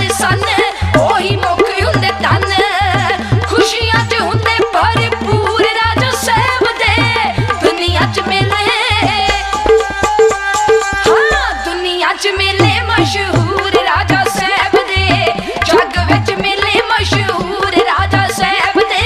सन ओही मुख हुंदे तन खुशियां च हुंदे भरपूर राजा साहब दे दुनिया च मेले हाँ दुनिया च मेले मशहूर राजा साहब दे जग विच मेले मशहूर राजा साहब दे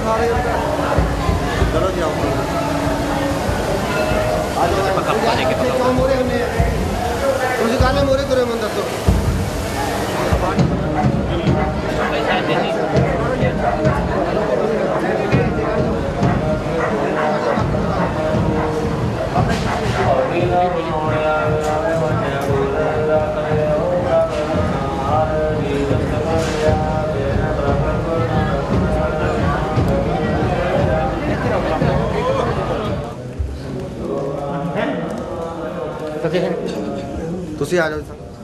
चलो जी आओ ਤੁਸੀਂ ਕਾਹਨੇ ਮੋਰੇ ਤੁਰੇ ਮੈਨੂੰ ਦੱਸੋ ਤੁਸੀਂ ਆ ਜਾਓ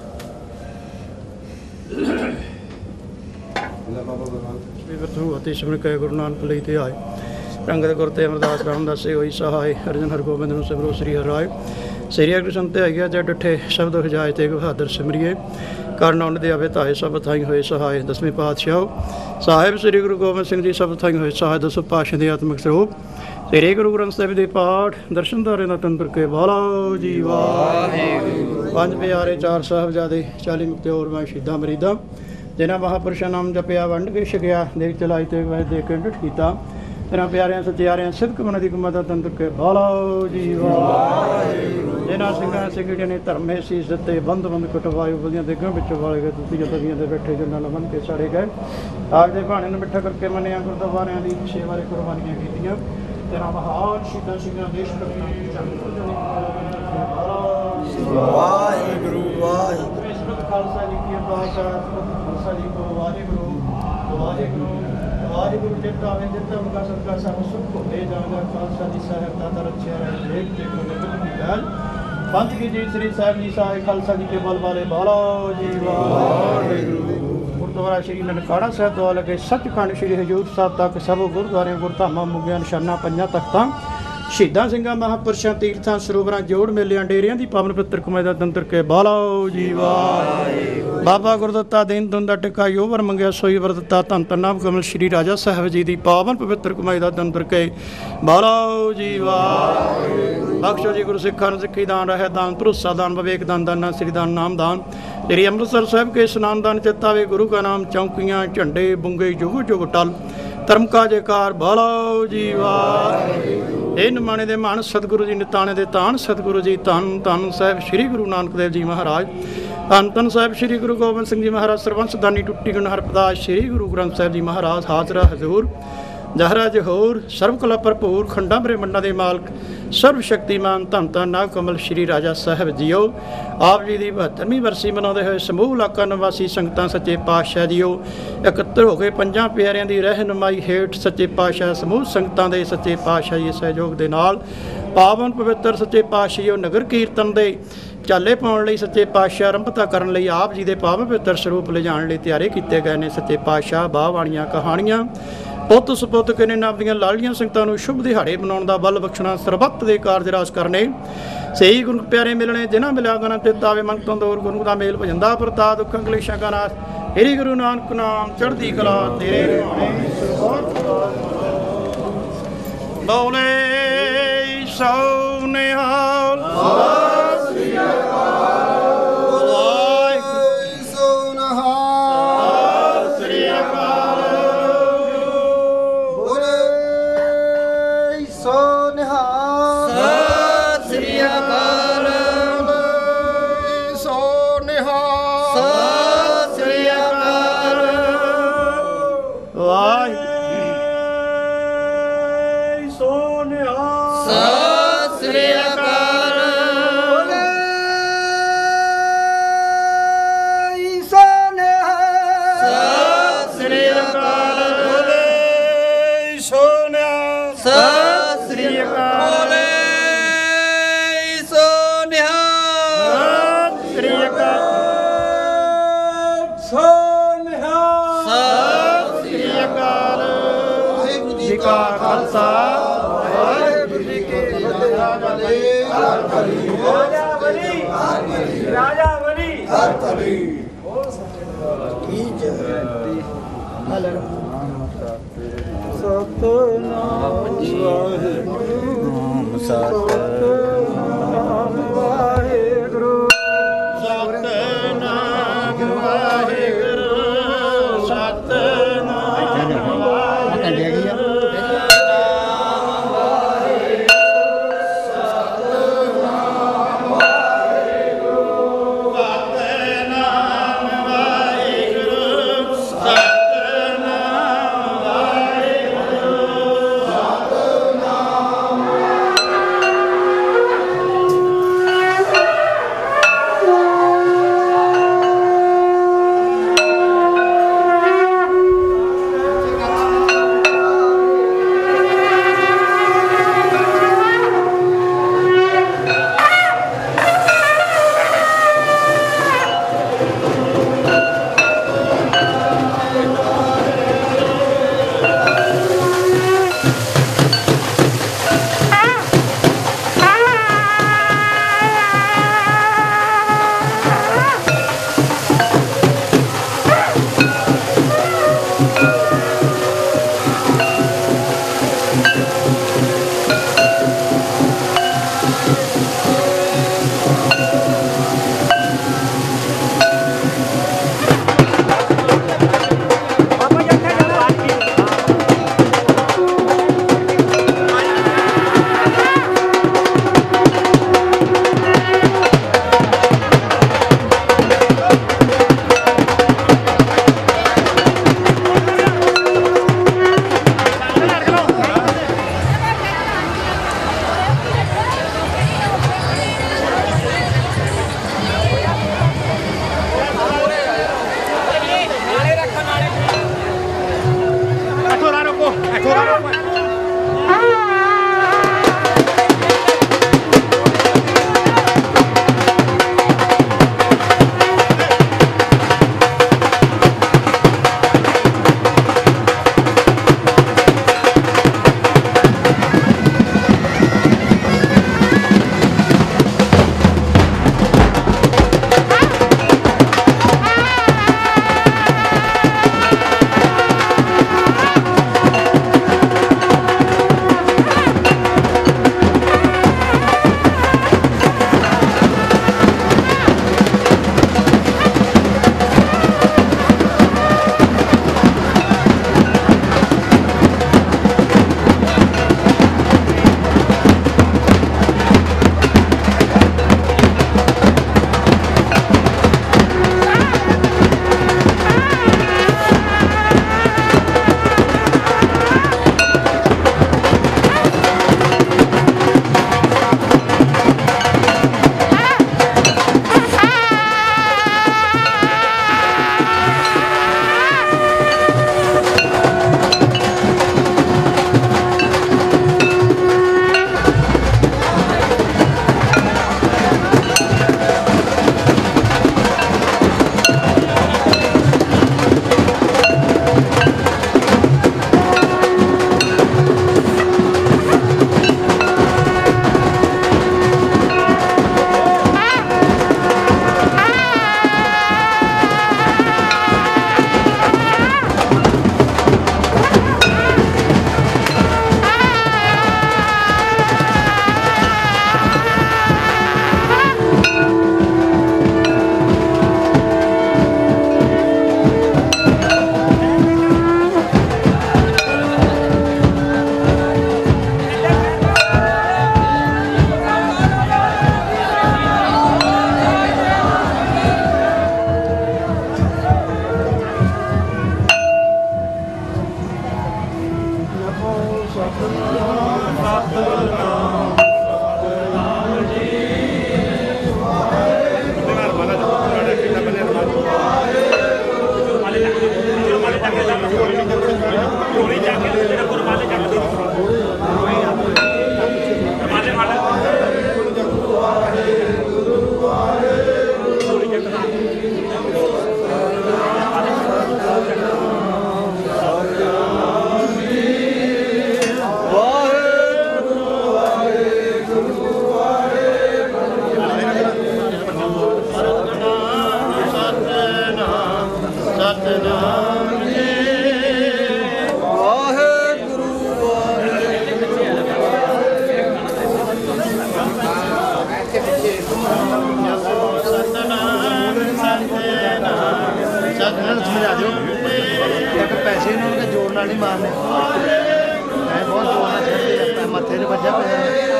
ਵਿਰਥੂ ਅਤੇ ਸਿਮਰਨ ਕੈ ਗੁਰੂ ਨਾਨਕ ਲਈ ਤੇ ਆਏ ਰੰਗਤ ਗੁਰ ਤੇ ਅਮਰਦਾਸ ਰਾਮਦਾਸੇ ਹੋਈ ਸਹਾਇ ਅਰਜਨ ਹਰਗੋਬਿੰਦ ਨੂੰ ਸਿਮਰੋ ਸ੍ਰੀ ਹਰਿ ਰਾਏ ਸ੍ਰੀ ਅਗਰ ਸੰਤ ਆਈਆ ਤੇ ਡਿਠੇ ਸ਼ਬਦ ਹਜਾਏ ਤੇ ਬਹਾਦਰ ਸਿਮਰੀਏ ਕਰਨ ਉਹਨਾਂ ਦੇ ਆਵੇ ਧਾਏ ਸਭ ਥਾਈ ਹੋਏ ਸਹਾਇ ਦਸਵੇਂ ਪਾਤਸ਼ਾਹ ਸਾਹਿਬ ਸ੍ਰੀ ਗੁਰੂ ਗੋਬਿੰਦ ਸਿੰਘ ਜੀ ਸਭ ਥਾਈ ਹੋਏ ਸਹਾਇ ਦਸੋ ਪਾਤਸ਼ਾਹ ਦੇ ਆਤਮਿਕ ਸਰੂਪ ਸ੍ਰੀ ਗੁਰੂ ਗ੍ਰੰਥ ਸਾਹਿਬ ਦੇ ਪਾਠ ਦਰਸ਼ਨਦਾਰੇ ਦਾ ਤੰਤਰ ਕੇ ਬਾਲਾ ਜੀ ਵਾਹਿਗੁਰੂ ਪੰਜ ਪਿਆਰੇ ਚਾਰ ਸਾਹਿਬਜ਼ਾਦੇ 40 ਮੁਕਤਿਓਰ ਮੈਂ ਸ਼ਹੀਦਾਂ ਮਰੀਦਾਂ ਜਿਨ੍ਹਾਂ ਮਹਾਂਪੁਰਸ਼ਾਂ ਨਾਮ ਜਪਿਆ ਵੰਡ ਕੇ ਛਕਿਆ ਦੇਖ ਚਲਾਈ ਤੇ ਵੈਸੇ ਦੇਖ ਕੇ ਡਿਠ ਕੀਤਾ ਤੇਰਾ ਪਿਆਰਿਆਂ ਸਚਿਆਰਿਆਂ ਸਿੱਧਕ ਮਨ ਦੀ ਗੁਮਾ ਦਾ ਤੰਤਰ ਕੇ ਬਾਲਾ ਜੀ ਵਾਹਿਗੁਰੂ ਜਿਨ੍ਹਾਂ ਸਿੰਘਾਂ ਸਿੰਘੜੀਆਂ ਨੇ ਧਰਮੇ ਸੀਸ ਦਿੱਤੇ ਬੰਦ ਬੰਦ ਕਟਵਾਇਓ ਬਲੀਆਂ ਦੇ ਗਾਂ ਵਿੱਚੋਂ ਵਾਲੇ ਗਏ ਤੁਸੀਂ ਜਤਵੀਆਂ ਦੇ ਬੈਠੇ ਜਿੰਨਾਂ ਨਾਲ ਬੰਨ ਕੇ ਸਾੜੇ ਗਏ ਆਪ ਦੇ ਭਾਣੇ ਨੂੰ ਮਿੱਠਾ ਕਰਕੇ ਮੰਨਿਆ ਗੁਰਦੁਆਰਿਆਂ ਦੀ ਸੇਵਾ ਦੇ ਕੁਰਬਾਨੀਆਂ ਕੀਤੀਆਂ ਤੇਰਾ ਮਹਾਨ ਸ਼ਹੀਦਾਂ ਸਿੰਘਾਂ ਦੇਸ਼ ਪ੍ਰਤੀ ਵਾਹਿਗੁਰੂ ਵਾਹਿਗੁਰੂ ਖਾਲਸਾ ਜੀ ਕੀ ਅਰਦਾਸ ਹੈ ਖਾਲਸਾ ਜੀ ਕੋ ਵਾਹਿਗੁਰੂ ਵਾਹਿਗੁਰੂ ਵਾਹਿਗੁਰੂ ਜਿੱਤ ਆਵੇ ਜਿੱਤ ਉਨਕਾ ਸਦਕਾ ਸਭ ਸੁਖ ਹੋਵੇ ਜਾਣਾ ਖਾਲਸਾ ਜੀ ਸਾਹਿਬ ਦਾ ਤਰੱਛਿਆ ਰਹੇ ਦੇਖ ਦੇਖ ਨਗਰ ਦੀ ਗੱਲ ਪੰਥ ਕੀ ਜੀ ਸ੍ਰੀ ਸਾਹਿਬ ਜੀ ਸਾਹਿਬ ਖਾਲਸਾ ਜੀ ਕੇ ਬਲ ਵਾਲੇ ਬਾਲਾ ਜੀ ਵਾਹਿਗੁਰੂ ਗੁਰਦੁਆਰਾ ਸ਼੍ਰੀ ਨਨਕਾਣਾ ਸਾਹਿਬ ਤੋਂ ਲਗੇ ਸੱਚਖੰਡ ਸ਼੍ਰੀ ਹਜ਼ੂਰ ਸਾਹਿਬ ਤੱਕ ਸਭ ਗੁਰਦੁਆਰਿਆਂ ਗੁਰਧਾਮਾਂ ਮੁਗਿਆਂ ਨਿਸ਼ਾਨਾਂ ਪੰਜਾਂ ਤਖਤਾਂ ਸ਼ਹੀਦਾਂ ਸਿੰਘਾਂ ਮਹਾਂਪੁਰਸ਼ਾਂ ਤੀਰਥਾਂ ਸਰੋਵਰਾਂ ਜੋੜ ਮੇਲਿਆਂ ਡੇਰਿਆਂ ਦੀ ਪਾਵਨ ਪਵਿੱਤਰ ਕਮਾਈ ਦਾ ਤੰਤਰ ਕੇ ਬਾਲਾ ਜੀ ਵਾਹਿਗੁਰੂ ਬਾਬਾ ਗੁਰਦੱਤਾ ਦੇਨ ਤੁੰਦ ਦਾ ਟਿਕਾ ਯੋ ਵਰ ਮੰਗਿਆ ਸੋਈ ਵਰ ਦਿੱਤਾ ਧੰਨ ਧੰਨ ਨਾਮ ਕਮਲ ਸ਼੍ਰੀ ਰਾਜਾ ਸਾਹਿਬ ਜੀ ਦੀ ਪਾਵਨ ਪਵਿੱਤਰ ਕਮਾਈ ਦਾ ਤੰਤਰ ਕੇ ਬਾਲਾ ਜੀ ਵਾਹਿਗੁਰੂ ਬਖਸ਼ੋ ਜੀ ਗੁਰੂ ਸਿੱਖਾਂ ਨੂੰ ਸਿੱਖੀ ਦਾਨ ਰਹਿ ਦਾਨ ਭਰੋਸਾ ਦਾਨ ਵਿਵੇਕ ਦਾਨ ਦਾਨਾ ਸ੍ਰੀ ਦਾਨ ਨਾਮ ਦਾਨ ਸ੍ਰੀ ਅੰਮ੍ਰਿਤਸਰ ਸਾਹਿਬ ਕੇ ਇਸ਼ਨਾਨ ਦਾਨ ਚਿਤਾਵੇ ਗੁਰੂ ਕਾ ਨਾਮ ਚੌਂਕੀਆਂ ਝੰਡੇ ਬੁੰਗੇ ਜੁਗ ਜੁਗ ਟਲ ਧਰਮ ਕਾ ਜੈਕਾਰ ਬਾਲਾ ਜੀ ਵਾਹਿਗੁਰੂ ਇਹ ਨਿਮਾਣੇ ਦੇ ਮਾਨ ਸਤਿਗੁਰੂ ਜੀ ਨਿਤਾਣੇ ਦੇ ਤਾਣ ਸਤਿਗੁਰੂ ਜੀ ਧੰਨ ਧੰਨ ਸਾਹਿਬ ਸ੍ਰੀ ਗੁਰੂ ਨਾਨਕ ਦੇਵ ਜੀ ਮਹਾਰਾਜ ਧੰਨ ਧੰਨ ਸਾਹਿਬ ਸ੍ਰੀ ਗੁਰੂ ਗੋਬਿੰਦ ਸਿੰਘ ਜੀ ਮਹਾਰਾਜ ਸਰਬੰਸ ਦਾਨੀ ਟੁੱਟੀ ਗੁਣ ਹਰਪ੍ਰਦਾਸ ਸ੍ਰੀ ਗੁਰੂ ਗ੍ਰੰਥ ਸਾਹਿਬ ਜੀ ਮਹਾਰਾਜ ਹਾਜ਼ਰਾ ਹਜ਼ੂਰ ਜਹਰਾ ਜਹੂਰ ਸਰਬ ਕਲਾ ਭਰਪੂਰ ਖੰਡਾਂ ਬ੍ਰਹਮੰਡਾਂ ਦੇ ਮਾਲਕ ਸਰਬ ਸ਼ਕਤੀਮਾਨ ਧੰਨ ਧੰਨ ਨਾਗ ਕਮਲ ਸ਼੍ਰੀ ਰਾਜਾ ਸਾਹਿਬ ਜੀਓ ਆਪ ਜੀ ਦੀ 72ਵੀਂ ਵਰਸੀ ਮਨਾਉਂਦੇ ਹੋਏ ਸਮੂਹ ਇਲਾਕਾ ਨਿਵਾਸੀ ਸੰਗਤਾਂ ਸੱਚੇ ਪਾਤਸ਼ਾਹ ਜੀਓ ਇਕੱਤਰ ਹੋ ਕੇ ਪੰਜਾਂ ਪਿਆਰਿਆਂ ਦੀ ਰਹਿਨੁਮਾਈ ਹੇਠ ਸੱਚੇ ਪਾਤਸ਼ਾਹ ਸਮੂਹ ਸੰਗਤਾਂ ਦੇ ਸੱਚੇ ਪਾਤਸ਼ਾਹ ਜੀ ਸਹਿਯੋਗ ਦੇ ਨਾਲ ਪਾਵਨ ਪਵਿੱਤਰ ਸੱਚੇ ਪਾਤਸ਼ਾਹ ਜੀਓ ਨਗਰ ਕੀਰਤਨ ਦੇ ਚਾਲੇ ਪਾਉਣ ਲਈ ਸੱਚੇ ਪਾਤਸ਼ਾਹ ਆਰੰਭਤਾ ਕਰਨ ਲਈ ਆਪ ਜੀ ਦੇ ਪਾਵਨ ਪਵਿੱਤਰ ਸਰੂਪ ਲਿਜਾਣ ਲਈ ਤਿਆਰੀ ਕੀਤੇ ਗਏ ਨੇ ਸੱਚੇ ਪਾਤਸ਼ਾਹ ਬਾਹ ਬਾਣੀਆਂ ਕਹਾਣੀਆਂ ਪੁੱਤ ਸੁਪੁੱਤ ਕਿਨੇ ਨਾਮ ਦੀਆਂ ਲਾਲੀਆਂ ਸੰਗਤਾਂ ਨੂੰ ਸ਼ੁਭ ਦਿਹਾੜੇ ਮਨਾਉਣ ਦਾ ਬਲ ਬਖਸ਼ਣਾ ਸਰਬੱਤ ਦੇ ਕਾਰਜ ਰਾਸ ਕਰਨੇ ਸਹੀ ਗੁਰੂ ਪਿਆਰੇ ਮਿਲਣੇ ਜਿਨ੍ਹਾਂ ਮਿਲਿਆ ਗਨਾ ਚਿੱਤ ਆਵੇ ਮਨ ਤੋਂ ਦੂਰ ਗੁਰੂ ਦਾ ਮੇਲ ਭਜੰਦਾ ਪਰਤਾ ਦੁੱਖਾਂ ਕਲੇਸ਼ਾਂ ਕਾ ਨਾਸ਼ ਸ੍ਰੀ ਗੁਰੂ ਨਾਨਕ ਨਾਮ ਚੜ੍ਹਦੀ ਕਲਾ ਤੇਰੇ ਬੋਲੇ ਸੋ ਨਿਹਾਲ ਸਤਿ ਸ੍ਰੀ ਅਕਾਲ ਸੋ ਨਿਹਾਲ ਸਤਿ ਸ੍ਰੀ ਅਕਾਲ ਬੋਲੇ ਸੋ ਨਿਹਾਲ ਸਤਿ ਸ੍ਰੀ ਅਕਾਲ ਸੋ ਨਿਹਾਲ ਸਤਿ ਸ੍ਰੀ ਅਕਾਲ ਵਾਹਿਗੁਰੂ ਸੋ ਨਿਹਾਲ ਸਤਿ ਸ੍ਰੀ ਅਕਾਲ ਸਤਿ ਸ੍ਰੀ ਅਕਾਲ ਸੋ ਨਿਹਾਲ ਸਤਿ ਸ੍ਰੀ ਅਕਾਲ ਸੋ ਨਿਹਾਲ ਸ੍ਰੀ ਅਕਾਲ ਸੋ ਨਿਹਾਲ ਸਤਿ ਸ੍ਰੀ ਅਕਾਲ ਵਾਹਿਗੁਰੂ ਜੀ ਕਾ ਖਾਲਸਾ ਵਾਹਿਗੁਰੂ ਜੀ ਕੀ ਫਤਿਹ ਰਾਜਾ ਬਲੀ ਸਤਨਾਮ ਵਾਹਿਗੁਰੂ ਸਤਨਾਮ ਵਾਹਿਗੁਰੂ ਸਤਨਾਮ ਵਾਹਿਗੁਰੂ ਸਤਨਾਮ ਵਾਹਿਗੁਰੂ ਸਤਨਾਮ ਜੀ ਵਾਹਿਗੁਰੂ ਇਹਨਾਂ ਨੂੰ ਸਮਝਾ ਦਿਓ ਇੱਕ ਪੈਸੇ ਇਹਨਾਂ ਨੂੰ ਜੋੜ ਨਾਲ ਨਹੀਂ ਮਾਰਨੇ ਐ ਬਹੁਤ ਜੋਰ ਨਾਲ ਛੱਡਦੇ ਆ ਮੱਥੇ 'ਤੇ ਵੱਜਿਆ ਪਿਆ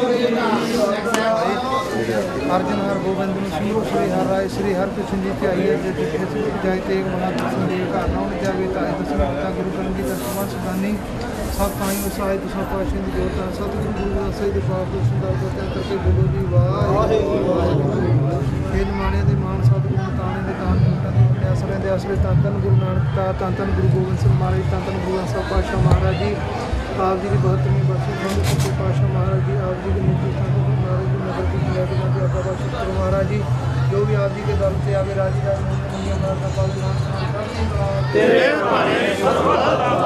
अर्जुन हर गोविंद सिंह श्री हर राय श्री हर कृष्ण जी की आई है जय तेग मना संदेव का नाम जावे ताय दसवें पिता गुरु करण की दसवां सुदानी सब ताई वसाय तुसा पाशिंद जोता सतगुरु गुरु दासे दे पाप दे सुंदर बचन करके बोलो जी वाहिगुरू खेल माने दे मान सतगुरु ताने दे तान मुक्ता दे आसरे धन धन गुरु नानक ता धन धन गुरु गोबिंद सिंह महाराज धन धन गुरु ग्रंथ साहिब पातशाह महाराज जी आप जी की बहत्तरवीं बरसी संत सच्चे पातशाह महाराज जी आप जी की निजी संत महाराज जी नगर की लेके जाते बाबा शुक्र महाराज जी जो भी आप जी के दर से आगे राजी राज तेरे